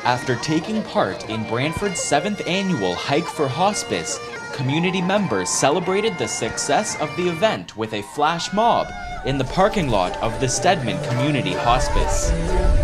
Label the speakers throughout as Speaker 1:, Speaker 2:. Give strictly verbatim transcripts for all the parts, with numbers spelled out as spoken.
Speaker 1: After taking part in Brantford's seventh annual Hike for Hospice, community members celebrated the success of the event with a flash mob in the parking lot of the Stedman Community Hospice.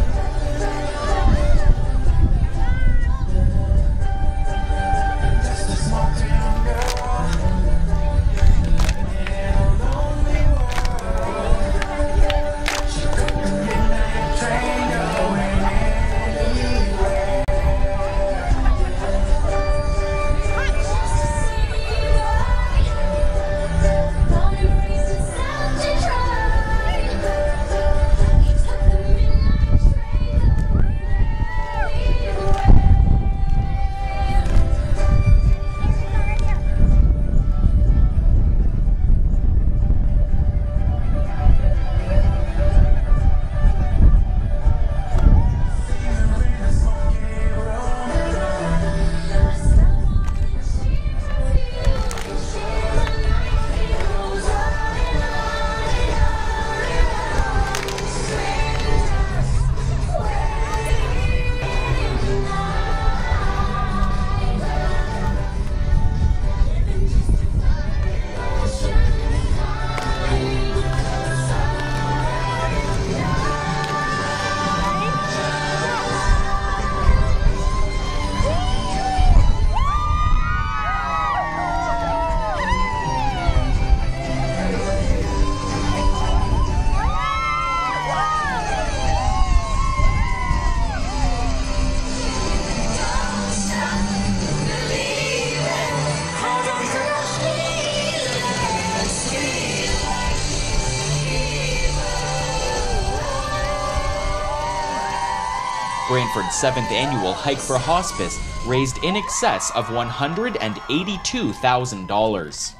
Speaker 1: Brantford's seventh annual Hike for Hospice raised in excess of one hundred eighty-two thousand dollars.